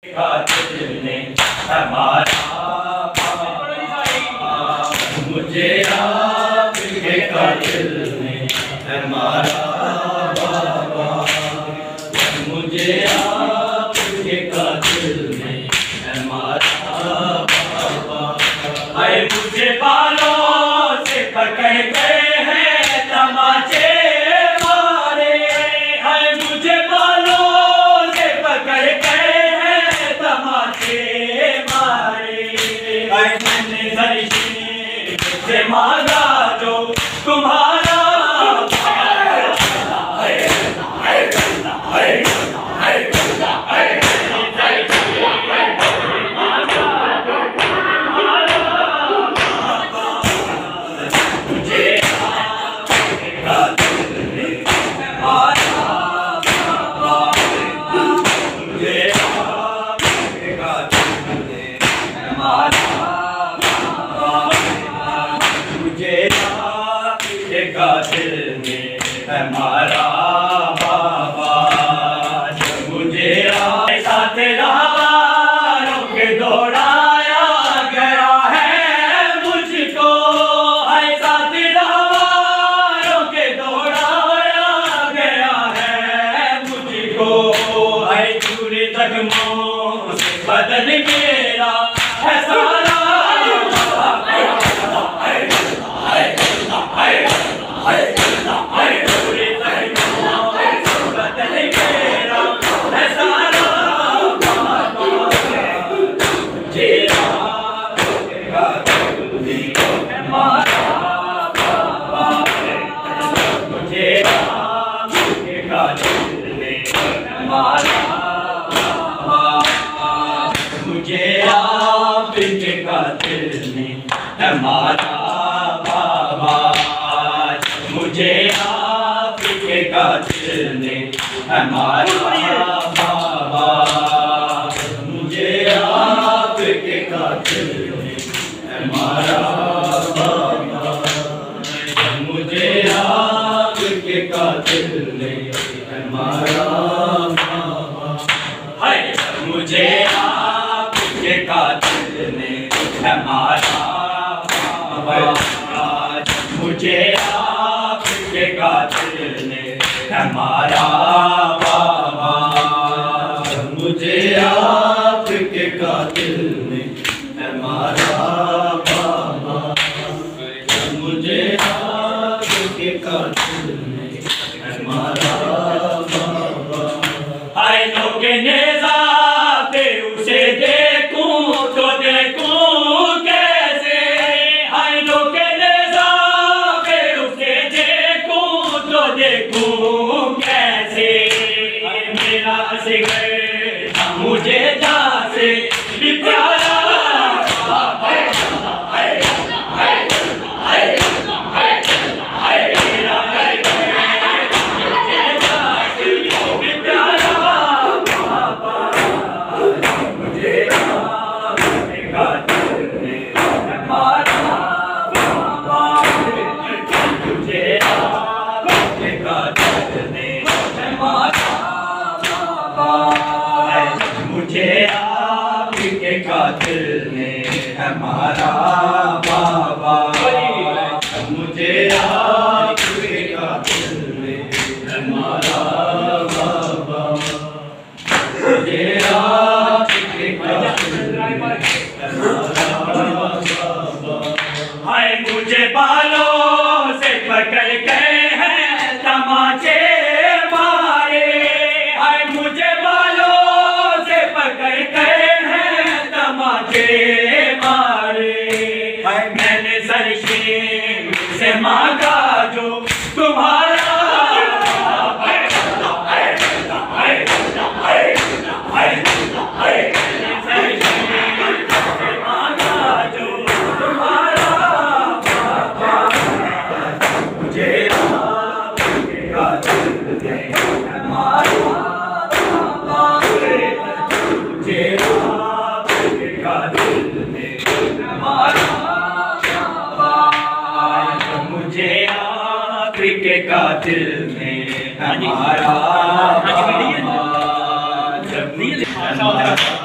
कातिल ने हमारा मुझे आपके कातिल ने हमारा बाबा, मुझे आपके कातिल ने हमारा बाबा। आए मुझे बालों से पकड़ गए हैं तमाचे मारे, आए मुझे बालों से पकड़ गए हैं तमाचे मारे। आए मैंने सरशीर से मांगा जो तुम्हारा कातिल ने हमारा बाबा, मुझे साथ राहों के दौड़ाया गया है मुझको, साथ राहों के दौड़ाया गया है मुझको। पूरे जख्मों से बदन मेरा है सारा, मुझे आपके कातिल ने हमारा बाबा, मुझे आपके कातिल ने हमारा बाबा, मुझे आपके कातिल ने हमारा बाबा, मुझे आपके कातिल ने हमारा बाबा। हाय मुझे आपके कातिल ने हमारा बाबा, मुझे आपके कातिल ने हमारा बाबा, मुझे आपके कातिल ने हमारा बाबा, मुझे आपके कातिल ने हमारा बाबा। हाय लोग नेज़ा पे उसे देखूं तो देखूं कैसे, हाय लोग नेज़ा पे उसे देखूं तो देखूं कैसे। मेरा असगर मुझे जहाँ से भी प्यारा, मुझे आपके कातिल ने हमारा बाबा, मुझे आपके कातिल ने हमारा बाबा, मुझे आपके कातिल ने हमारा बाबा। हाय मुझे बालों से पकड़ गए हैं तमाचे मारे, हाय मुझे बालों से पकड़ गए हैं तमाचे मारे। हाय मैंने सरशीर से मांगा जो तुम्हारा, के कातिल में हमारा